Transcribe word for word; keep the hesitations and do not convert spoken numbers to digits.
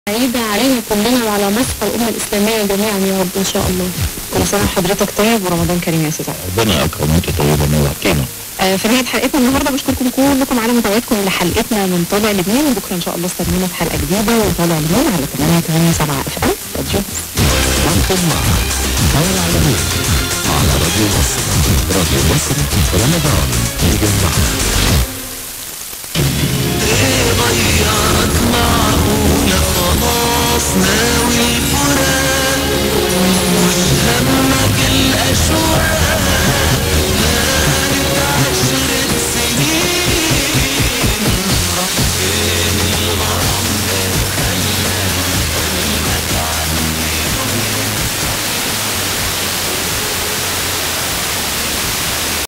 عيدة علينا كلنا وعلى مصر والأمة الإسلامية جميعا يا رب إن شاء الله. كل سنة وحضرتك طيب ورمضان كريم يا أستاذ. ربنا أكرم وأنت طيبة نورتينا. آه في نهاية حلقتنا النهارده بشكركم كلكم على متابعتكم لحلقتنا من طالع لبنان، وبكره إن شاء الله استنونا في حلقة جديدة وطالع لبنان على ثمانية ثمانية سبعة اف ام راديو مصر. أنتم مع طالع لبنان على راديو مصر. راديو مصر رمضان يجمعنا. غيرك معقولة خلاص ناوي الفراق، مش همك الأشواق